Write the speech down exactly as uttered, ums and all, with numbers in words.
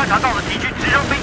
察到了敌军直升飞